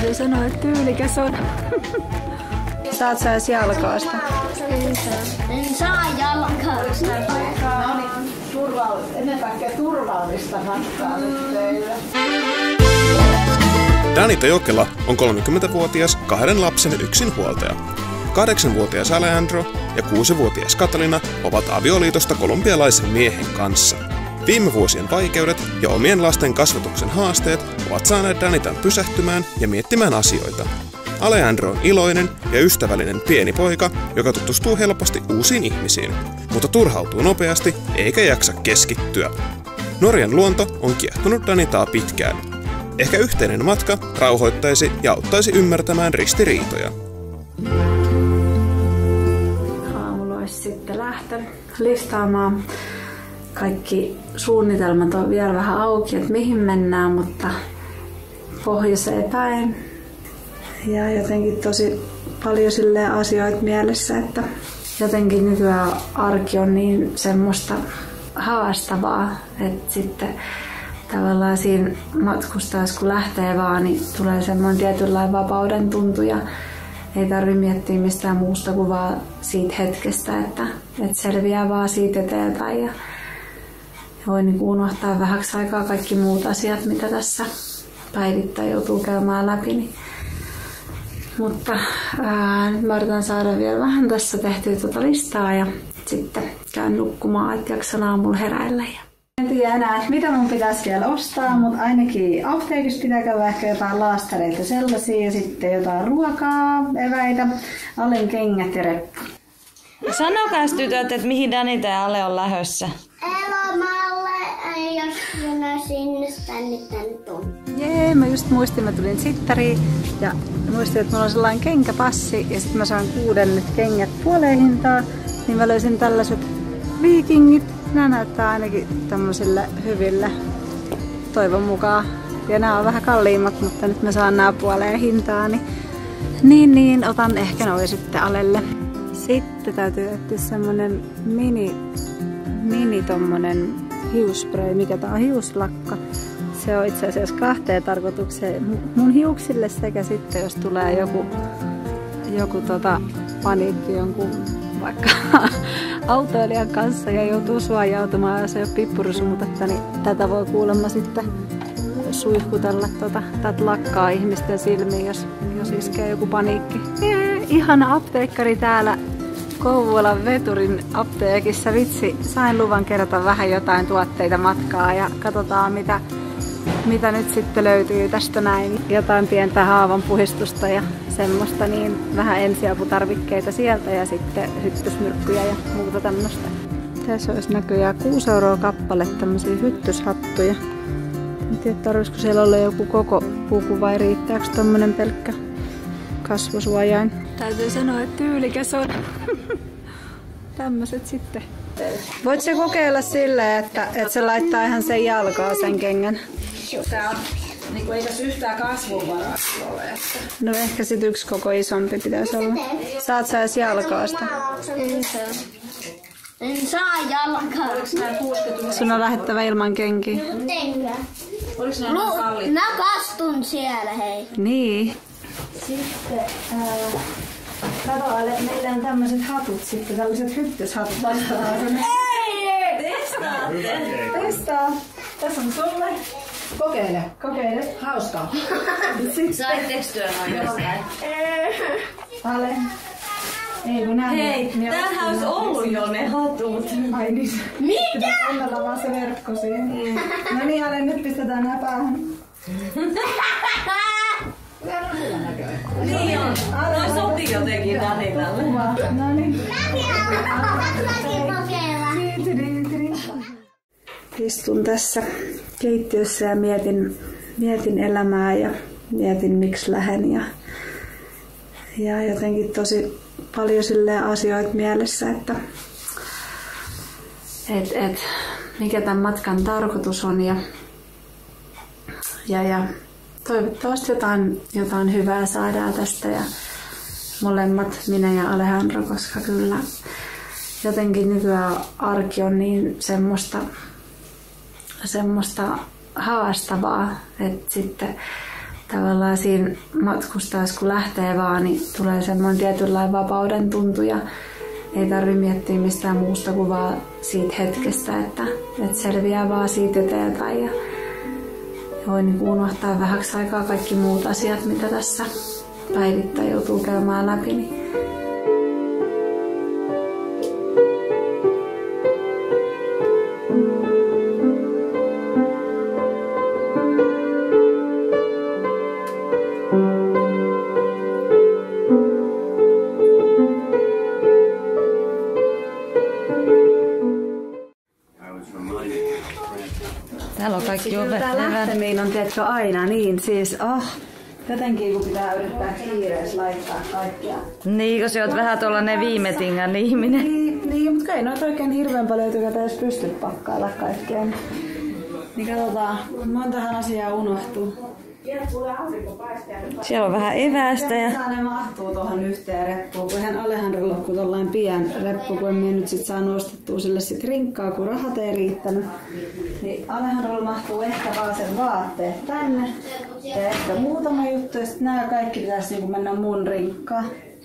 Täytyy sanoa, että tyylikäs on. Saat sä edes jalkaa sitä? En saa jalkaa. Ennen kaikkea turvallista matkaa nyt teille. Danita Jokela on 30-vuotias 2 lapsen yksinhuoltaja. 8-vuotias Alejandro ja 6-vuotias Catalina ovat avioliitosta kolumbialaisen miehen kanssa. Viime vuosien vaikeudet ja omien lasten kasvatuksen haasteet ovat saaneet Danitan pysähtymään ja miettimään asioita. Alejandro on iloinen ja ystävällinen pieni poika, joka tutustuu helposti uusiin ihmisiin, mutta turhautuu nopeasti eikä jaksa keskittyä. Norjan luonto on kiehtonut Danitaa pitkään. Ehkä yhteinen matka rauhoittaisi ja auttaisi ymmärtämään ristiriitoja. Aamulla olisi sitten lähtenyt listaamaan. Kaikki suunnitelmat on vielä vähän auki, että mihin mennään, mutta pohjoiseen päin. Ja jotenkin tosi paljon silleen asioita mielessä, että jotenkin nykyään arki on niin semmoista haastavaa, että sitten tavallaan siinä matkustaessa kun lähtee vaan, niin tulee semmoinen tietynlainen vapauden tuntu ja ei tarvitse miettiä mistään muusta kuin vaan siitä hetkestä, että selviää vaan siitä eteenpäin ja voi niin unohtaa vähäksi aikaa kaikki muut asiat, mitä tässä päivittäin joutuu käymään läpi. Mutta nyt mä yritän saada vielä vähän tässä tehtyä tuota listaa ja sitten käyn nukkumaan, että jaksan aamulla heräillä. En tiedä enää, että mitä mun pitäisi vielä ostaa, mutta ainakin apteekissa pitää käydä ehkä jotain laastareita sellaisia ja sitten jotain ruokaa, eväitä, Alen kengät ja reppu. Sanokaa tytöt, että mihin Danita ja Ale on lähdössä. Elomalle, jos mennään sinne, tänne tuon. Jee, mä just muistin, mä tulin sittariin ja muistin, että mulla on sellainen kenkäpassi ja sitten mä saan 6 kengät puoleen hintaa, niin mä löysin tällaiset viikingit. Nämä näyttää ainakin tämmöisille hyville, toivon mukaan. Ja nämä on vähän kalliimmat, mutta nyt mä saan nämä puoleen hintaa, niin otan ehkä noin sitten Alelle. Sitten täytyy etsiä semmonen mini tommonen hiusspray, mikä tää on, hiuslakka. Se on itse asiassa 2 tarkoitukseen mun hiuksille sekä sitten jos tulee joku paniikki jonkun vaikka autoilijan kanssa ja joutuu suojautumaan ja se ei ole pippurusumutetta, niin tätä voi kuulemma sitten suihkutella tätä lakkaa ihmisten silmiin, jos iskee joku paniikki. Ihana apteekkari täällä Kouvolan Veturin apteekissa. Vitsi, sain luvan kerätä vähän jotain tuotteita matkaa ja katsotaan mitä nyt sitten löytyy tästä näin. Jotain pientä haavanpuhistusta ja semmoista, niin vähän ensiaputarvikkeita sieltä ja sitten hyttysmyrkkyjä ja muuta tämmöistä. Tässä olisi näköjään 6 € kappale tämmöisiä hyttyshattuja. En tiedä, tarvitsisiko siellä olla joku koko puku vai riittääkö tommonen pelkkä kasvosuojain. Täytyy sanoa, että tyylikäs on. Tämmöset sitten. Voit se kokeilla silleen, että se laittaa ihan sen jalkaa sen kengän? Tää on, niin ei tässä yhtään kasvunvaraa ole. No ehkä sit 1 koko isompi pitäisi olla. Saat sä edes jalkaa sitä? En saa jalkaa. Sun on lähettävä ilman kenkiä. Oliko nämä kalliit? Mä kastun siellä, hei. Niin. Sitten, kato Ale, meillä on tämmöiset hatut sitten, tällaiset hyttyshatut. Ei! Testaa. Tässä on sulle. Kokeile. Hauskaa. Saitteko työn oikeastaan? Ale. Ei kun näin. Hei, tämähän olisi ollut jo ne hatut. Ai niin. Mitä? Onnella vaan se verkko siihen. No niin Ale, nyt pistetään nää päähän. Niin on. Noi sopii jotenkin Danitalle. No niin. Istun tässä keittiössä ja mietin elämää ja mietin miksi lähden ja jotenkin tosi paljon silleen asioita mielessä, että mikä tämän matkan tarkoitus on ja toivottavasti jotain hyvää saadaan tästä ja molemmat, minä ja Alejandro, koska kyllä jotenkin nykyään arki on niin semmoista haastavaa, että sitten tavallaan siinä matkustaessa kun lähtee vaan, niin tulee semmoinen tietynlainen vapauden tuntu ja ei tarvitse miettiä mistään muusta kuin vaan siitä hetkestä, että selviää vaan siitä eteenpäin ja voi niin unohtaa vähäksi aikaa kaikki muut asiat, mitä tässä päivittäin joutuu käymään läpi. Niin Täällä on kaikki ovet. Tää lähtemiin on tietysti aina niin, siis jotenkin kun pitää yrittää kiireessä laittaa kaikkia. Niin, kun sä oot vähän tollanen viimetingan ihminen. Niin, mutta ei noita oikein hirveän paljon tykätä edes pysty pakkailla kaikkea. Niin katsotaan, montahan asiaa unohtuu. Siellä on vähän evästä ja... Ne mahtuu tuohon yhteen reppuun, kun ihan Alejandro loppui tollain pien reppu, kun emme nyt sit saa nostettua sille sit rinkkaa, kun rahat ei riittänyt. Niin Alejandrolla mahtuu ehkä vaan sen vaatteet tänne ja ehkä muutama juttu ja sit nää kaikki pitäisi niinku mennä mun rinkkaan.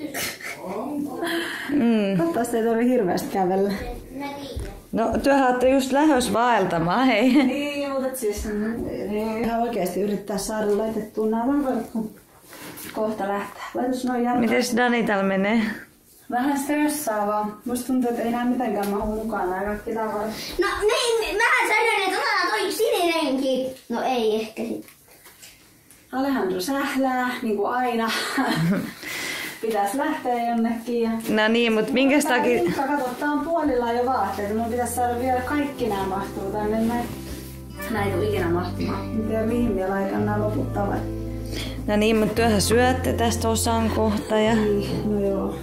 Katsotaan, ei tarvitse hirveästi kävellä. No, työhän olette just lähdös vaeltamaan, hei. Niin, mutta siis ihan oikeesti yrittää saada laitettua nämä vahvat, kun kohta lähtee. Laitus noin jarrat. Mites Dani täällä menee? Vähän stressaavaa. Musta tuntuu, että ei nää mitenkään mahu mukaan nää kaikki tavarat. No niin, mähän sanoin, että otetaan toi sininenkin. No ei ehkä sit. Alejandro sählää, niin kuin aina. Pitäis lähteä jonnekin. Ja... No niin, mut minkäs takia... Kato, tää on puolillaan jo vaatteet. Mun pitäis saada vielä kaikki nää mahtuu tänne. Nää ei tuu ikinä mahtumaan. En tiedä mihin vielä laitan nää loput tavat. No niin, mut työhän syötte tästä osan kohta ja... No joo.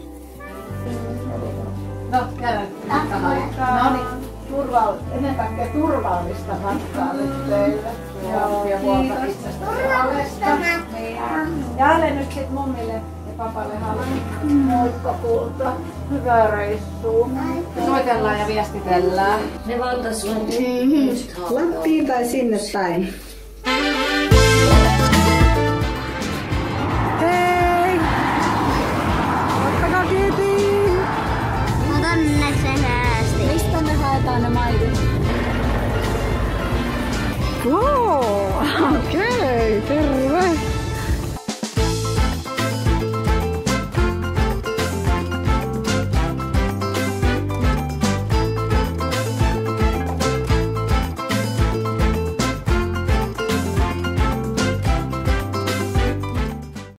No, käydään matkaa. No niin, ennen kaikkea turvallista matkaa nyt teille. Ja huolta itsestä. Ja ale nyt sit mummille ja papalle hallintaan. Moikka kulta. Hyvää reissua. Soitellaan ja viestitellään. Ne valtas sun. Lappiin tai sinne päin.